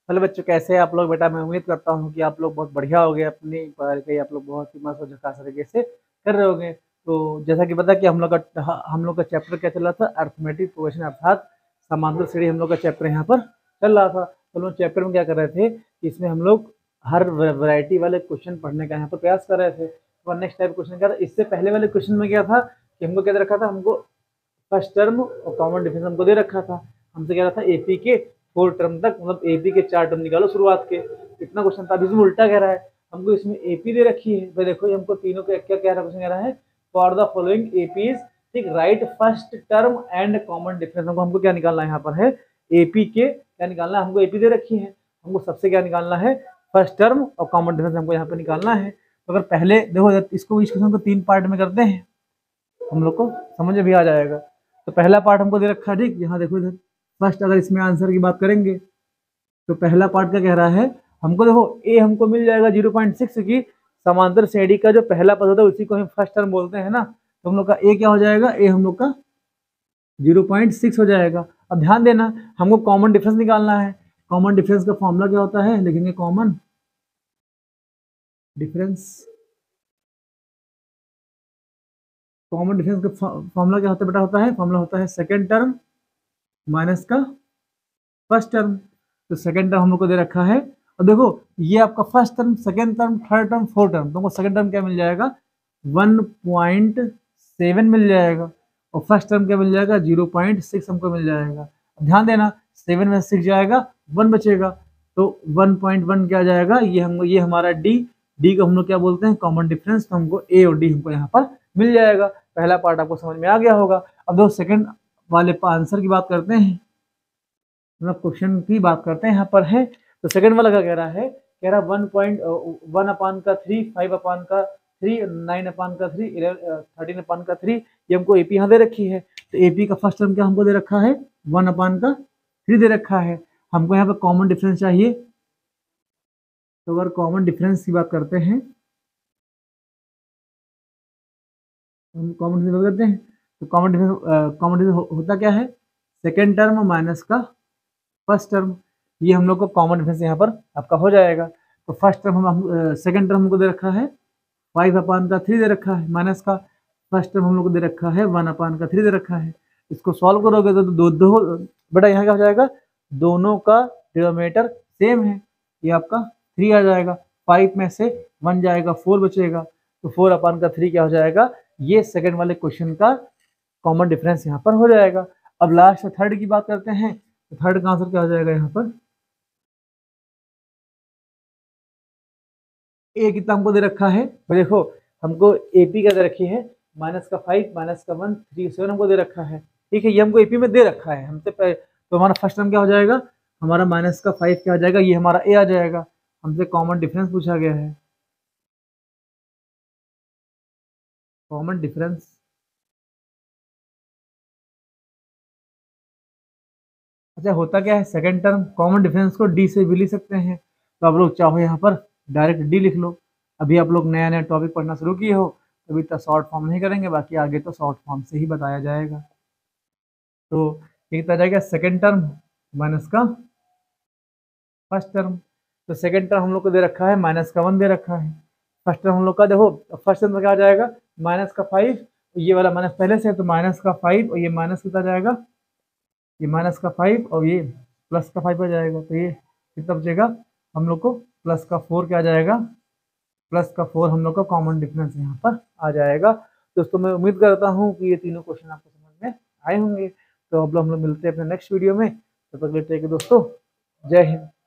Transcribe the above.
Hello बच्चों, कैसे हैं आप लोग? बेटा मैं उम्मीद करता हूँ कि आप लोग बहुत बढ़िया होगे, अपनी पढ़ाई आप लोग बहुत ही मस्त और झकास तरीके से कर रहे होंगे। तो जैसा कि पता कि हम लोग का चैप्टर क्या चल रहा था, अर्थमेटिक प्रोग्रेशन अर्थात समांतर श्रेणी हम लोग का चैप्टर यहाँ पर चल रहा था। तो हम लोग चैप्टर में क्या कर रहे थे कि इसमें हम लोग हर वैरायटी वाले क्वेश्चन पढ़ने का यहाँ पर प्रयास कर रहे थे। तो नेक्स्ट टाइप क्वेश्चन क्या था, इससे पहले वाले क्वेश्चन में क्या था कि हमको क्या दे रखा था, हमको फर्स्ट टर्म और कॉमन डिफरेंस हमको दे रखा था। हमसे कह रहा था एपी के 4 टर्म तक, मतलब एपी के 4 टर्म निकालो शुरुआत के, इतना क्वेश्चन था। अभी इसमें उल्टा कह रहा है, हमको इसमें एपी दे रखी है। भाई देखो, ये हमको तीनों के क्या कह रहा है, क्वेश्चन कह रहा है फॉर द फॉलोइंग एपीज, ठीक, right first term and common difference. हमको क्या निकालना है यहाँ पर है, एपी के क्या निकालना है, हमको एपी दे रखी है, हमको सबसे क्या निकालना है, फर्स्ट टर्म और कॉमन डिफरेंस हमको यहाँ पर निकालना है। तो अगर पहले देखो इसको इस क्वेश्चन को 3 पार्ट में करते हैं, हम लोग को समझ में भी आ जाएगा। तो पहला पार्ट हमको दे रखा है, ठीक, यहाँ देखो इधर फर्स्ट, अगर इसमें आंसर की बात करेंगे तो पहला पार्ट क्या कह रहा है, हमको देखो ए हमको मिल जाएगा 0.6 की समांतर श्रेणी का जो पहला पद होता है उसी को हम फर्स्ट टर्म बोलते हैं ना। तो हम लोग का ए क्या हो जाएगा, ए हम लोग का 0.6 हो जाएगा। अब ध्यान देना, हमको कॉमन डिफरेंस निकालना है। कॉमन डिफरेंस का फॉर्मूला क्या होता है, लिखेंगे कॉमन डिफरेंस। कॉमन डिफरेंस का फॉर्मूला क्या होता है बेटा, होता है फॉर्मूला होता है सेकेंड टर्म माइनस का फर्स्ट टर्म। तो सेकेंड टर्म हम लोग को दे रखा है, और देखो ये आपका first term, second term, third term, fourth term, तुमको सेकेंड टर्म क्या मिल जाएगा, 1.7 मिल जाएगा, और फर्स्ट टर्म क्या मिल जाएगा, 0.6 हमको मिल जाएगा। ध्यान देना, 7 में 6 जाएगा, 1 बचेगा, तो 1.1 क्या जाएगा, ये हमारा डी को हम लोग क्या बोलते हैं, कॉमन डिफरेंस। तो हमको ए और डी हमको यहाँ पर मिल जाएगा। पहला पार्ट आपको समझ में आ गया होगा। अब दो सेकंड वाले आंसर की बात करते हैं, मतलब क्वेश्चन की बात करते हैं यहाँ पर है। तो सेकंड वाला क्या कह रहा है, कह रहा 1.1 अपान का 3, 5 अपान का 3, 9 अपान का 3, 13 अपान का 3, ये हमको एपी यहाँ दे रखी है। तो एपी का फर्स्ट टर्म क्या हमको दे रखा है, 1 अपान का 3 दे रखा है। हमको यहाँ पर कॉमन डिफरेंस चाहिए। तो अगर कॉमन डिफरेंस की बात करते हैं, हम कॉमन डिफरेंस करते हैं, तो कॉमन डिफरेंस होता क्या है, सेकेंड टर्म माइनस का फर्स्ट टर्म, ये हम लोग को कॉमन डिफरेंस यहाँ पर आपका हो जाएगा। तो फर्स्ट टर्म हम सेकेंड टर्म हमको दे रखा है 5 अपान का 3 दे रखा है, माइनस का फर्स्ट टर्म हम लोग को दे रखा है 1 अपान का 3 दे रखा है। इसको सॉल्व करोगे तो दो बेटा यहाँ क्या हो जाएगा, दोनों का डिनोमिनेटर सेम है, ये आपका 3 आ जाएगा, 5 में से 1 जाएगा, 4 बचेगा, तो 4 अपान का 3 क्या हो जाएगा, ये सेकेंड वाले क्वेश्चन का कॉमन डिफरेंस यहाँ पर हो जाएगा। अब लास्ट थर्ड की बात करते हैं, तो थर्ड का आंसर क्या हो जाएगा, यहाँ पर ए कितना हमको दे रखा है, तो देखो हमको एपी क्या दे रखी है, माइनस का 5, माइनस का 1, 3, 7 हमको दे रखा है, ठीक है, ये हमको एपी में दे रखा है हमसे तो हमारा फर्स्ट टर्म क्या हो जाएगा, हमारा माइनस का 5 क्या हो जाएगा, ये हमारा ए आ जाएगा। हमसे कॉमन डिफरेंस पूछा गया है, कॉमन डिफरेंस। अच्छा होता क्या है, सेकंड टर्म कॉमन डिफरेंस को डी से भी लिख सकते हैं, तो आप लोग चाहो यहाँ पर डायरेक्ट डी लिख लो। अभी आप लोग नया नया टॉपिक पढ़ना शुरू किए हो, अभी तक शॉर्ट फॉर्म नहीं करेंगे, बाकी आगे तो शॉर्ट फॉर्म से ही बताया जाएगा। तो ये कितना जाएगा, सेकेंड टर्म माइनस का फर्स्ट टर्म। तो सेकेंड टर्म हम लोग को दे रखा है माइनस का 1 दे रखा है, फर्स्ट टर्म हम लोग का देखो, फर्स्ट टर्म क्या आ जाएगा, माइनस का 5, ये वाला माइनस पहले से है तो माइनस का 5, और ये माइनस कितना जाएगा, ये माइनस का 5 और ये प्लस का 5 आ जाएगा, तो ये कितना बचेगा, हम लोग को प्लस का 4 क्या आ जाएगा, प्लस का 4 हम लोग का कॉमन डिफरेंस यहाँ पर आ जाएगा। दोस्तों मैं उम्मीद करता हूँ कि ये तीनों क्वेश्चन आपको समझ में आए होंगे। तो अब हम लोग मिलते हैं अपने नेक्स्ट वीडियो में, तब तक लेते हैं कि दोस्तों जय हिंद।